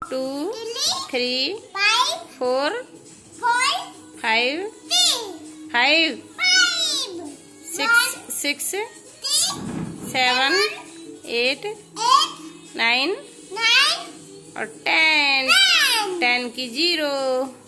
2 3 4 5 5 6 7 8 9 और 10 10 की 0।